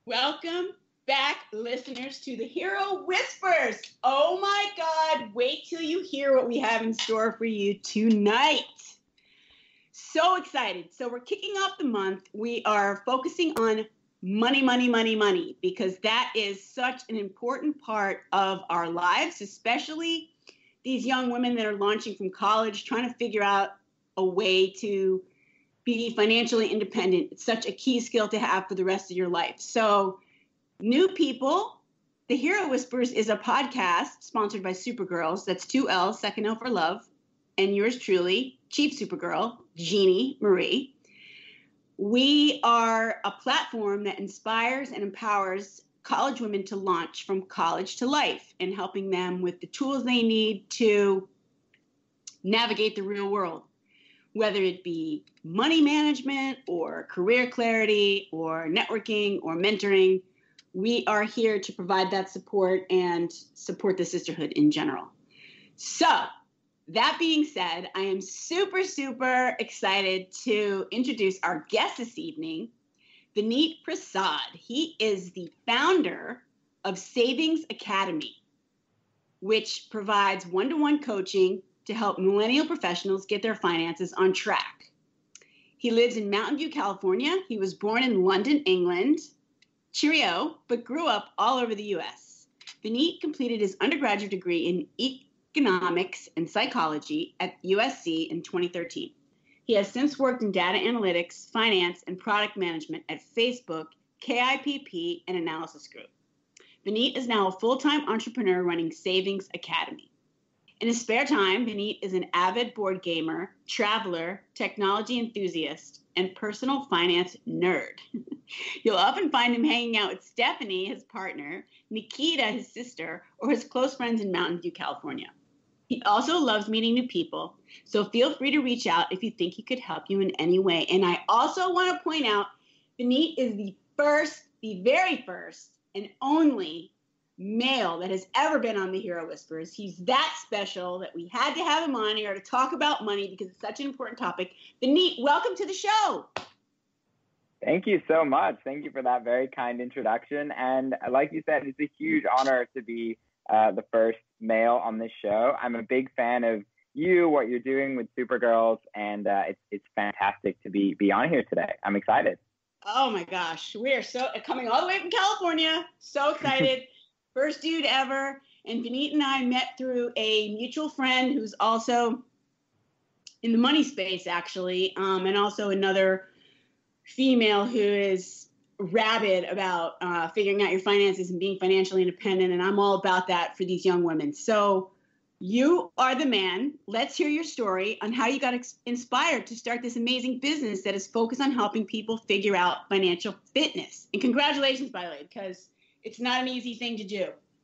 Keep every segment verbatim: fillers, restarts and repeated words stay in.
Welcome back, listeners, to the Hero Whispers. Oh my God, wait till you hear what we have in store for you tonight. So excited. So we're kicking off the month. We are focusing on money, money, money, money, because that is such an important part of our lives, especially these young women that are launching from college, trying to figure out a way to be financially independent. It's such a key skill to have for the rest of your life. So, new people, the Hero Whispers is a podcast sponsored by Supergirls. That's two L's, second L for love, and yours truly, Chief Supergirl, Jeannie Marie. We are a platform that inspires and empowers college women to launch from college to life and helping them with the tools they need to navigate the real world, whether it be money management or career clarity or networking or mentoring. We are here to provide that support and support the sisterhood in general. So that being said, I am super, super excited to introduce our guest this evening, Vineet PRASAD. He is the founder of Savings Academy, which provides one-to-one coaching to help millennial professionals get their finances on track. He lives in Mountain View, California. He was born in London, England. Cheerio, but grew up all over the U S. Vineet completed his undergraduate degree in economics and psychology at U S C in twenty thirteen. He has since worked in data analytics, finance, and product management at Facebook, K I P P, and Analysis Group. Vineet is now a full-time entrepreneur running Savings Academy. In his spare time, Vineet is an avid board gamer, traveler, technology enthusiast, and personal finance nerd. You'll often find him hanging out with Stephanie, his partner, Nikita, his sister, or his close friends in Mountain View, California. He also loves meeting new people, so feel free to reach out if you think he could help you in any way. And I also want to point out, Vineet is the first, the very first, and only male that has ever been on the Hero Whispers. He's that special that we had to have him on here to talk about money because it's such an important topic. Vineet, welcome to the show. Thank you so much. Thank you for that very kind introduction. And like you said, it's a huge honor to be uh, the first male on this show. I'm a big fan of you, what you're doing with Supergirls, and uh, it's it's fantastic to be be on here today. I'm excited. Oh my gosh, we are so coming all the way from California. So excited. First dude ever. And Vineet and I met through a mutual friend who's also in the money space, actually, um, and also another female who is rabid about uh, figuring out your finances and being financially independent. And I'm all about that for these young women. So you are the man. Let's hear your story on how you got ex- inspired to start this amazing business that is focused on helping people figure out financial fitness. And congratulations, by the way, because it's not an easy thing to do.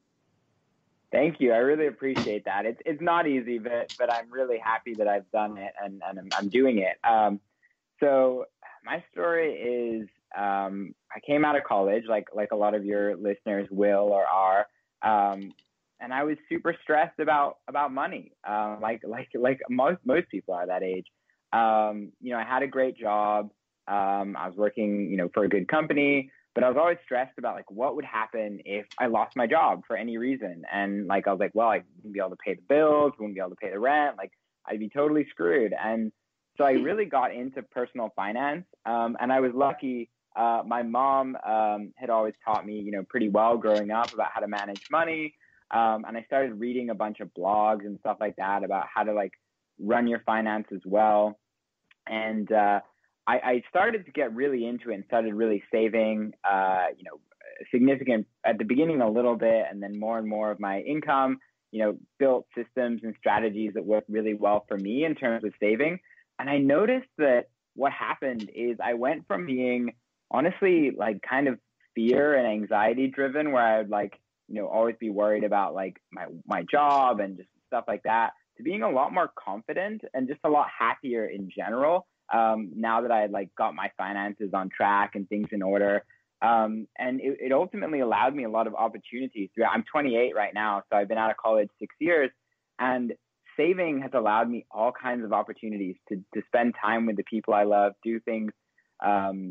Thank you. I really appreciate that. It's it's not easy, but but I'm really happy that I've done it and, and I'm, I'm doing it. Um, so my story is um, I came out of college, like like a lot of your listeners will or are, um, and I was super stressed about about money, um, like like like most most people are that age. Um, you know, I had a great job. Um, I was working, you know, for a good company. But I was always stressed about like what would happen if I lost my job for any reason. And like I was like, well, I wouldn't be able to pay the bills, wouldn't be able to pay the rent, like I'd be totally screwed. And so I really got into personal finance. Um, and I was lucky. Uh, my mom um, had always taught me, you know, pretty well growing up about how to manage money. Um, and I started reading a bunch of blogs and stuff like that about how to like run your finances well. And uh, I, I started to get really into it and started really saving, uh, you know, significant at the beginning a little bit, and then more and more of my income, you know, built systems and strategies that worked really well for me in terms of saving. And I noticed that what happened is I went from being honestly like kind of fear and anxiety driven, where I would like, you know, always be worried about like my, my job and just stuff like that, to being a lot more confident and just a lot happier in general. Um, now that I had like got my finances on track and things in order. Um, and it, it ultimately allowed me a lot of opportunities. I'm twenty-eight right now, so I've been out of college six years, and saving has allowed me all kinds of opportunities to, to spend time with the people I love, do things um,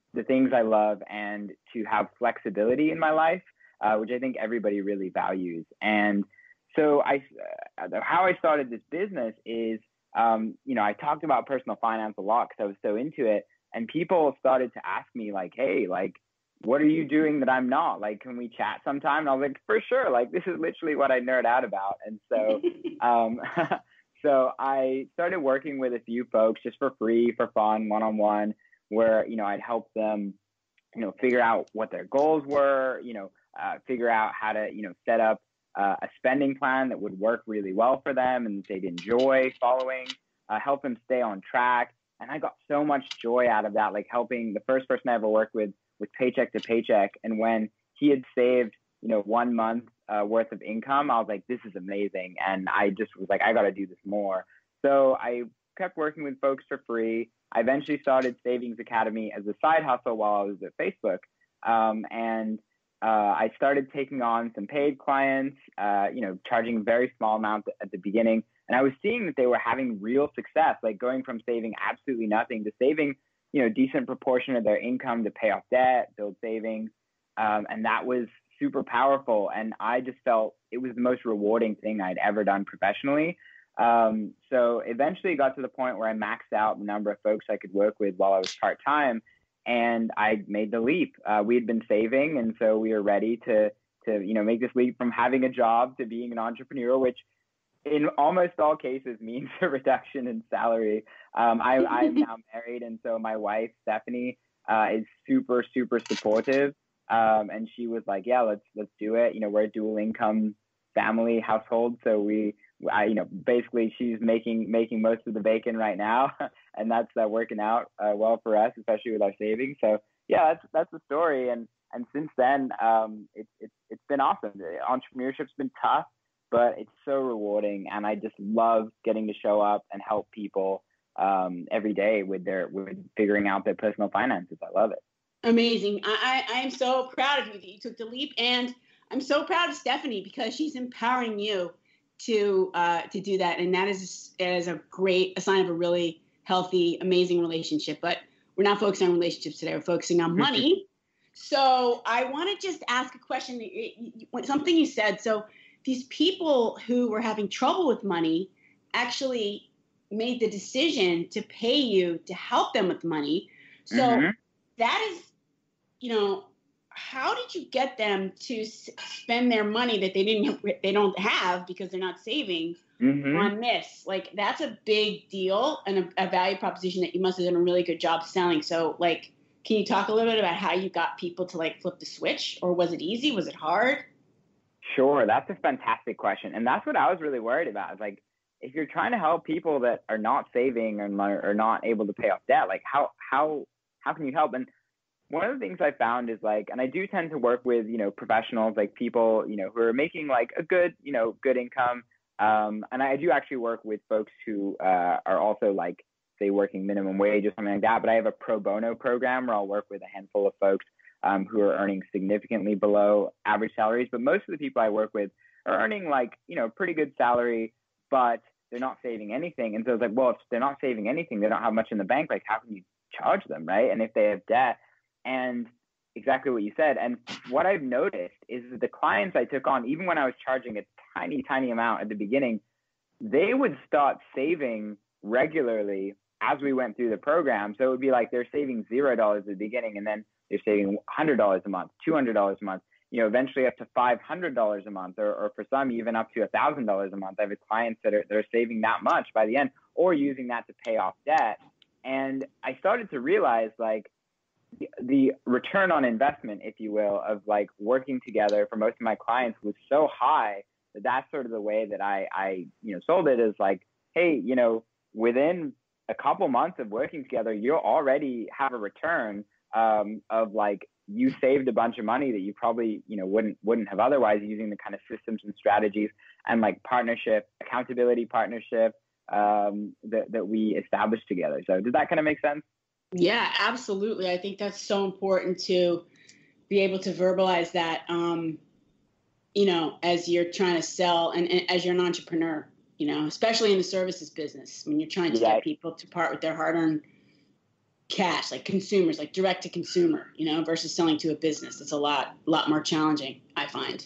the things I love and to have flexibility in my life, uh, which I think everybody really values. And so I, uh, how I started this business is, um, you know, I talked about personal finance a lot because I was so into it, and people started to ask me like, hey, like, what are you doing that I'm not? Like, can we chat sometime? And I was like, for sure. Like, this is literally what I nerd out about. And so, um, so I started working with a few folks just for free, for fun, one-on-one, where, you know, I'd help them, you know, figure out what their goals were, you know, uh, figure out how to, you know, set up uh, a spending plan that would work really well for them and they'd enjoy following, uh, help them stay on track. And I got so much joy out of that, like helping the first person I ever worked with with paycheck to paycheck. And when he had saved, you know, one month uh, worth of income, I was like, this is amazing. And I just was like, I got to do this more. So I kept working with folks for free. I eventually started Savings Academy as a side hustle while I was at Facebook. Um, and uh, I started taking on some paid clients, uh, you know, charging a very small amount at the beginning. And I was seeing that they were having real success, like going from saving absolutely nothing to saving, you know, a decent proportion of their income to pay off debt, build savings. Um, and that was super powerful. And I just felt it was the most rewarding thing I'd ever done professionally. Um, so eventually it got to the point where I maxed out the number of folks I could work with while I was part-time, and I made the leap. Uh, we had been saving, and so we were ready to, to, you know, make this leap from having a job to being an entrepreneur, which in almost all cases means a reduction in salary. Um, I, I'm now married, and so my wife, Stephanie, uh, is super, super supportive. Um, and she was like, yeah, let's, let's do it. You know, we're a dual income family household. So we, I, you know, basically she's making, making most of the bacon right now. And that's uh, working out uh, well for us, especially with our savings. So yeah, that's, that's the story. And, and since then, um, it's, it's, it's been awesome. Entrepreneurship's been tough, but it's so rewarding. And I just love getting to show up and help people um, every day with their, with figuring out their personal finances. I love it. Amazing. I, I am so proud of you that you took the leap. And I'm so proud of Stephanie because she's empowering you to, uh, to do that. And that is, is a great, a sign of a really healthy, amazing relationship. But we're not focusing on relationships today. We're focusing on money. So I want to just ask a question, something you said. So these people who were having trouble with money actually made the decision to pay you to help them with money. So mm-hmm. that is, you know, how did you get them to s- spend their money that they didn't, they don't have because they're not saving mm-hmm. on this? Like, that's a big deal and a, a value proposition that you must have done a really good job selling. So, like, can you talk a little bit about how you got people to like flip the switch, or was it easy? Was it hard? Sure. That's a fantastic question. And that's what I was really worried about. Is like, if you're trying to help people that are not saving and are not able to pay off debt, like how, how, how can you help? And one of the things I found is like, and I do tend to work with, you know, professionals, like people, you know, who are making like a good, you know, good income. Um, and I do actually work with folks who uh, are also like, say, working minimum wage or something like that. But I have a pro bono program where I'll work with a handful of folks um, who are earning significantly below average salaries. But most of the people I work with are earning like, you know, pretty good salary, but they're not saving anything. And so it's like, well, if they're not saving anything, they don't have much in the bank. Like, how can you charge them, right? And if they have debt, and exactly what you said. And what I've noticed is that the clients I took on, even when I was charging a tiny, tiny amount at the beginning, they would start saving regularly as we went through the program. So it would be like they're saving zero dollars at the beginning, and then they're saving one hundred dollars a month, two hundred dollars a month, you know, eventually up to five hundred dollars a month, or, or for some even up to one thousand dollars a month. I have clients that are, that are saving that much by the end, or using that to pay off debt. And I started to realize, like, the return on investment, if you will, of like working together for most of my clients was so high that that's sort of the way that I, I, you know, sold it, is like, hey, you know, within a couple months of working together, you already have a return um, of like, you saved a bunch of money that you probably, you know, wouldn't, wouldn't have otherwise, using the kind of systems and strategies and like partnership, accountability partnership um, that, that we established together. So does that kind of make sense? Yeah, absolutely. I think that's so important to be able to verbalize that, um, you know, as you're trying to sell and, and as you're an entrepreneur, you know, especially in the services business, when you're trying to yeah. get people to part with their hard-earned cash, like consumers, like direct to consumer, you know, versus selling to a business. It's a lot, lot more challenging, I find.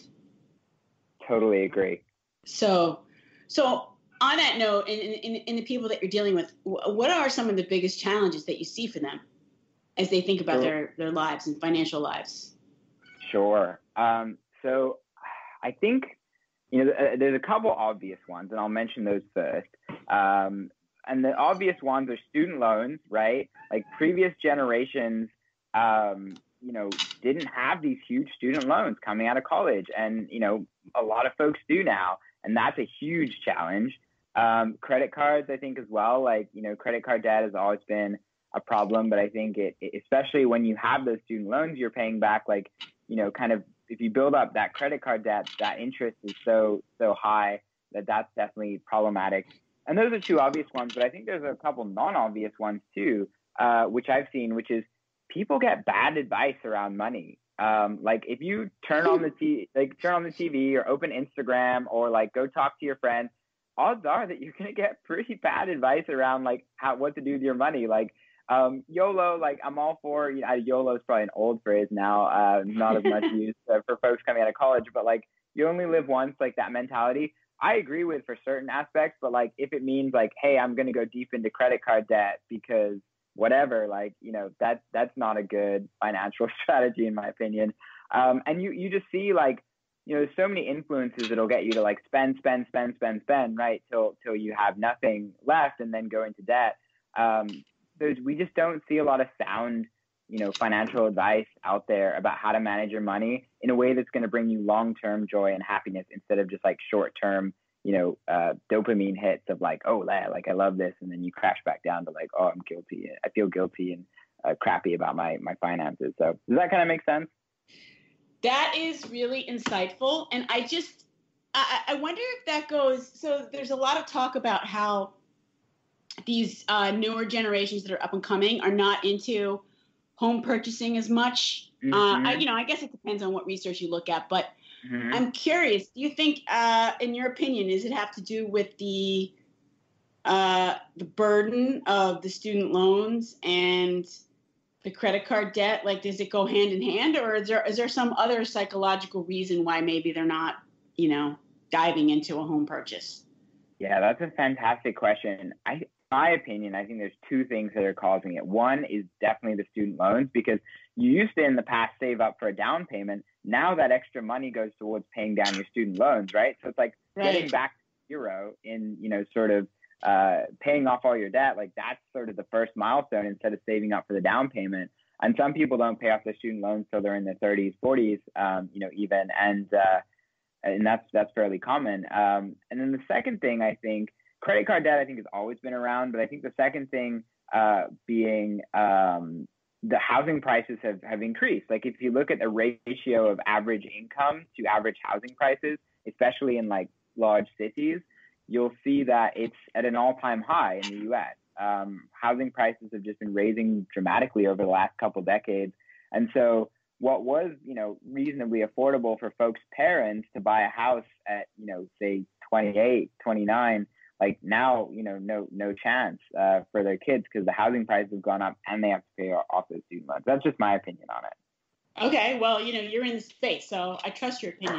Totally agree. So, so on that note, in, in, in the people that you're dealing with, what are some of the biggest challenges that you see for them as they think about Sure. their, their lives and financial lives? Sure. Um, so I think, you know, there's a couple obvious ones, and I'll mention those first. Um, and the obvious ones are student loans, right? Like previous generations, um, you know, didn't have these huge student loans coming out of college. And, you know, a lot of folks do now. And that's a huge challenge. Um, credit cards, I think as well, like, you know, credit card debt has always been a problem. But I think it, especially when you have those student loans, you're paying back, like, you know, kind of, if you build up that credit card debt, that interest is so, so high that that's definitely problematic. And those are two obvious ones, but I think there's a couple non-obvious ones too, uh, which I've seen, which is people get bad advice around money. Um, like if you turn on the t- like turn on the T V or open Instagram or like go talk to your friends, odds are that you're gonna get pretty bad advice around like how what to do with your money. Like um, YOLO, like I'm all for, you know, YOLO is probably an old phrase now, uh, not as much used uh, for folks coming out of college, but like you only live once, like that mentality. I agree with for certain aspects, but like if it means like, hey, I'm going to go deep into credit card debt because whatever, like, you know, that that's not a good financial strategy in my opinion. Um, and you you just see like, you know, there's so many influences that'll get you to like spend, spend, spend, spend, spend, right, till till you have nothing left and then go into debt. Um, there's we just don't see a lot of sound, you know, financial advice out there about how to manage your money in a way that's going to bring you long-term joy and happiness instead of just like short-term, you know, uh, dopamine hits of like, oh, like I love this. And then you crash back down to like, oh, I'm guilty. I feel guilty and uh, crappy about my, my finances. So does that kind of make sense? That is really insightful. And I just, I, I wonder if that goes, so there's a lot of talk about how these uh, newer generations that are up and coming are not into home purchasing as much. Mm-hmm. Uh, I, you know, I guess it depends on what research you look at, but mm-hmm. I'm curious, do you think, uh, in your opinion, does it have to do with the, uh, the burden of the student loans and the credit card debt? Like, does it go hand in hand, or is there, is there some other psychological reason why maybe they're not, you know, diving into a home purchase? Yeah, that's a fantastic question. I, my opinion, I think there's two things that are causing it. One is definitely the student loans, because you used to in the past save up for a down payment. Now that extra money goes towards paying down your student loans, right? So it's like right. getting back to zero in, you know, sort of uh, paying off all your debt. Like that's sort of the first milestone instead of saving up for the down payment. And some people don't pay off their student loans till they're in their thirties, forties, um, you know, even. And, uh, and that's, that's fairly common. Um, and then the second thing, I think, credit card debt, I think, has always been around. But I think the second thing uh, being um, the housing prices have, have increased. Like if you look at the ratio of average income to average housing prices, especially in like large cities, you'll see that it's at an all-time high in the U S. Um, housing prices have just been raising dramatically over the last couple decades. And so what was, you know, reasonably affordable for folks' parents to buy a house at, you know, say twenty-eight, twenty-nine, like now, you know, no no chance uh, for their kids because the housing prices have gone up and they have to pay off their student loans. That's just my opinion on it. Okay, well, you know, you're in the space, so I trust your opinion.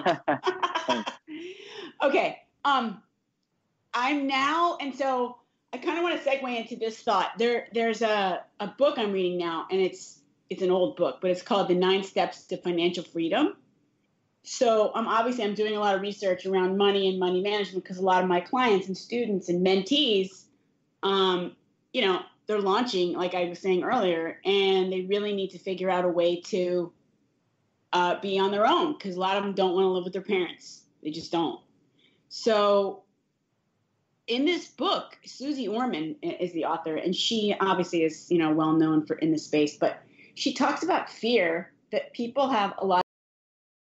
Okay, um, I'm now, and so I kind of want to segue into this thought. There, there's a, a book I'm reading now, and it's it's an old book, but it's called The Nine Steps to Financial Freedom. So I'm obviously I'm doing a lot of research around money and money management because a lot of my clients and students and mentees, um, you know, they're launching, like I was saying earlier, and they really need to figure out a way to uh, be on their own because a lot of them don't want to live with their parents. They just don't. So in this book, Susie Orman is the author, and she obviously is, you know, well known for in this space, but she talks about fear that people have a lot